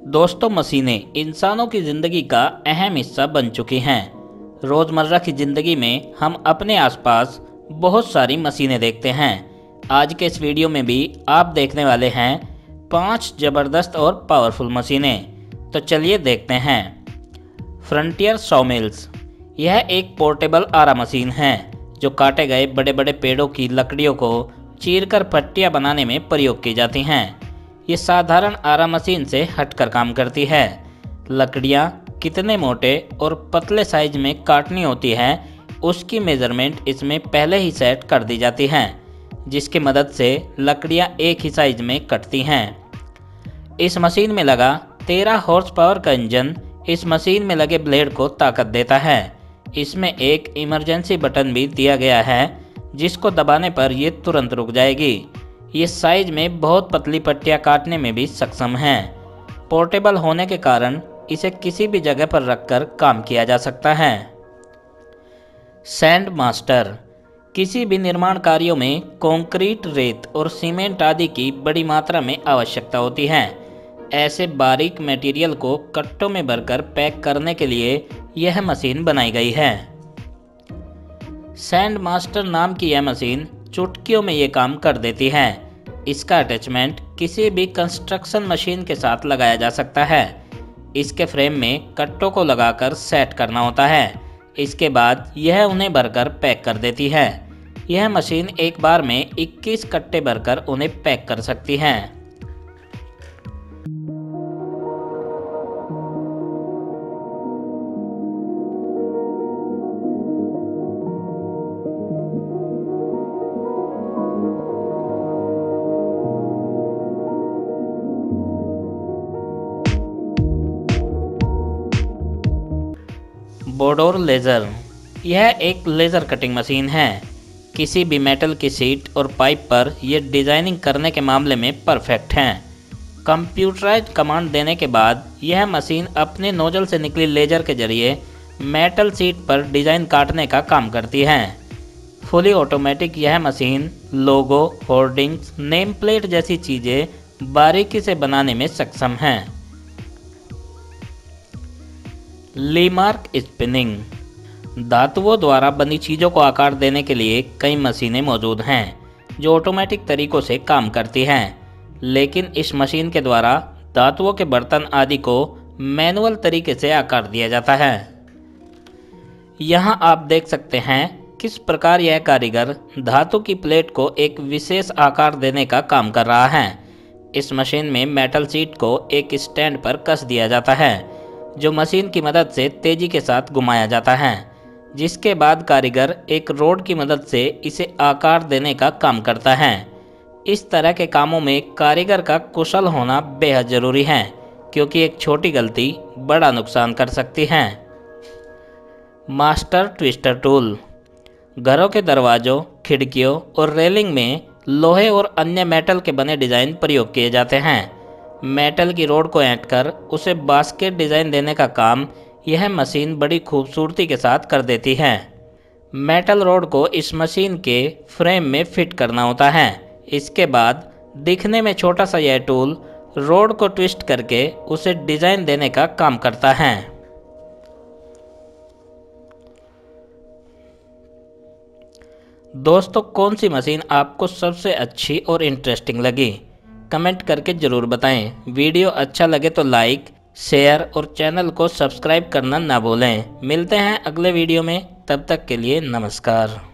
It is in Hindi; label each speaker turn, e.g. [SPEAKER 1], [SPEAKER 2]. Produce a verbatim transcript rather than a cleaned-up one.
[SPEAKER 1] दोस्तों, मशीनें इंसानों की ज़िंदगी का अहम हिस्सा बन चुकी हैं। रोज़मर्रा की ज़िंदगी में हम अपने आसपास बहुत सारी मशीनें देखते हैं। आज के इस वीडियो में भी आप देखने वाले हैं पांच ज़बरदस्त और पावरफुल मशीनें। तो चलिए देखते हैं। फ्रंटियर सॉमिल्स, यह एक पोर्टेबल आरा मशीन है जो काटे गए बड़े बड़े पेड़ों की लकड़ियों को चीरकर पट्टियाँ बनाने में प्रयोग की जाती हैं। ये साधारण आरा मशीन से हटकर काम करती है। लकड़ियाँ कितने मोटे और पतले साइज में काटनी होती है उसकी मेज़रमेंट इसमें पहले ही सेट कर दी जाती है, जिसकी मदद से लकड़ियाँ एक ही साइज में कटती हैं। इस मशीन में लगा तेरह हॉर्स पावर का इंजन इस मशीन में लगे ब्लेड को ताकत देता है। इसमें एक इमरजेंसी बटन भी दिया गया है जिसको दबाने पर ये तुरंत रुक जाएगी। ये साइज में बहुत पतली पट्टियाँ काटने में भी सक्षम है। पोर्टेबल होने के कारण इसे किसी भी जगह पर रखकर काम किया जा सकता है। सैंड मास्टर, किसी भी निर्माण कार्यों में कंक्रीट, रेत और सीमेंट आदि की बड़ी मात्रा में आवश्यकता होती है। ऐसे बारीक मटेरियल को कट्टों में भरकर पैक करने के लिए यह मशीन बनाई गई है। सैंड मास्टर नाम की यह मशीन चुटकियों में ये काम कर देती है। इसका अटैचमेंट किसी भी कंस्ट्रक्शन मशीन के साथ लगाया जा सकता है। इसके फ्रेम में कट्टों को लगाकर सेट करना होता है। इसके बाद यह उन्हें भरकर पैक कर देती है। यह मशीन एक बार में इक्कीस कट्टे भरकर उन्हें पैक कर सकती है। बोडोर लेज़र, यह एक लेज़र कटिंग मशीन है। किसी भी मेटल की शीट और पाइप पर यह डिज़ाइनिंग करने के मामले में परफेक्ट है। कंप्यूटराइज्ड कमांड देने के बाद यह मशीन अपने नोजल से निकली लेज़र के जरिए मेटल शीट पर डिज़ाइन काटने का काम करती है। फुली ऑटोमेटिक यह machine logo, hoardings, name plate जैसी चीज़ें बारीकी से बनाने में सक्षम है। लीमार्क स्पिनिंग, धातुओं द्वारा बनी चीज़ों को आकार देने के लिए कई मशीनें मौजूद हैं जो ऑटोमेटिक तरीक़ों से काम करती हैं, लेकिन इस मशीन के द्वारा धातुओं के बर्तन आदि को मैनुअल तरीके से आकार दिया जाता है। यहाँ आप देख सकते हैं किस प्रकार यह कारीगर धातु की प्लेट को एक विशेष आकार देने का काम कर रहा है। इस मशीन में मेटल शीट को एक स्टैंड पर कस दिया जाता है जो मशीन की मदद से तेजी के साथ घुमाया जाता है, जिसके बाद कारीगर एक रोड की मदद से इसे आकार देने का काम करता है। इस तरह के कामों में कारीगर का कुशल होना बेहद ज़रूरी है, क्योंकि एक छोटी गलती बड़ा नुकसान कर सकती है। मास्टर ट्विस्टर टूल, घरों के दरवाज़ों, खिड़कियों और रेलिंग में लोहे और अन्य मेटल के बने डिज़ाइन प्रयोग किए जाते हैं। मेटल की रोड को ऐंठकर उसे बास्केट डिज़ाइन देने का काम यह मशीन बड़ी खूबसूरती के साथ कर देती है। मेटल रोड को इस मशीन के फ्रेम में फिट करना होता है। इसके बाद दिखने में छोटा सा यह टूल रोड को ट्विस्ट करके उसे डिज़ाइन देने का काम करता है। दोस्तों, कौन सी मशीन आपको सबसे अच्छी और इंटरेस्टिंग लगी? कमेंट करके ज़रूर बताएं। वीडियो अच्छा लगे तो लाइक, शेयर और चैनल को सब्सक्राइब करना ना भूलें। मिलते हैं अगले वीडियो में, तब तक के लिए नमस्कार।